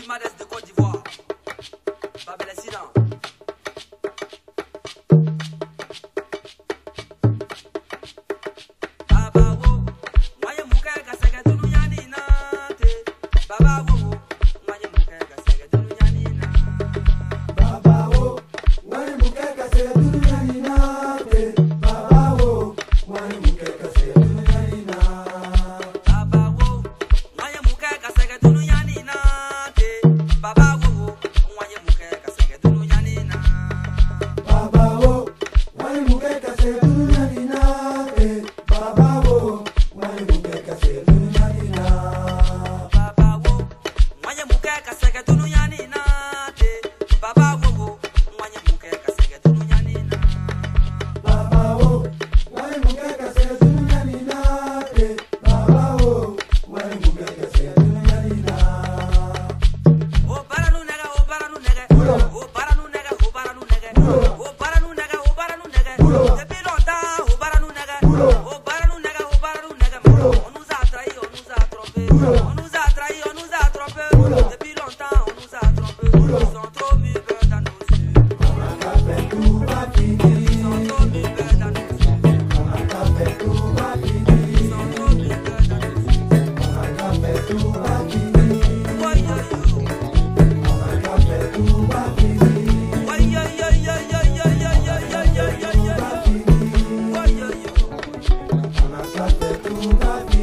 palmarès de Côte d'Ivoire. Babel Sidan. Baba wo, waye muke gasege dunu yani nate. Baba wo, waye muke gasege dunu yani na. Baba wo, waye muke gasege dunu yani nate. Baba wo, waye muke gasege dunu yani na. Baba wo, waye muke gasege dunu yani nate. Baba wo, waye muke gasege dunu yani na. Baba wo, waye muke gasege dunu yani nate. Baba wo, waye muke gasege dunu yani na. Baba wo, waye muke gasege dunu yani nate. Baba wo, waye muke gasege dunu yani na. Baba wo, waye muke gasege dunu yani nate. Baba wo, waye muke gasege dunu yani na. O baranu nega, o baranu nega, o baranu nega, o baranu nega, o baranu nega, o baranu nega. Depuis longtemps, o baranu nega, o baranu nega, o baranu nega. On nous a trahis, on nous a trompés, on nous a trahis, on nous a trompés. Depuis longtemps, on nous a trompés. Ils sont trop mûrs dans nos yeux. On a fait tout va finir. Ils sont trop mûrs dans nos yeux. On a fait tout va finir. Ils sont trop mûrs dans nos yeux. On a fait tout va finir. Woy yo yo, On a fait tout va finir. woy yo yo yo yo yo yo yo yo yo yo yo. Woy yo yo. On a fait tout va finir.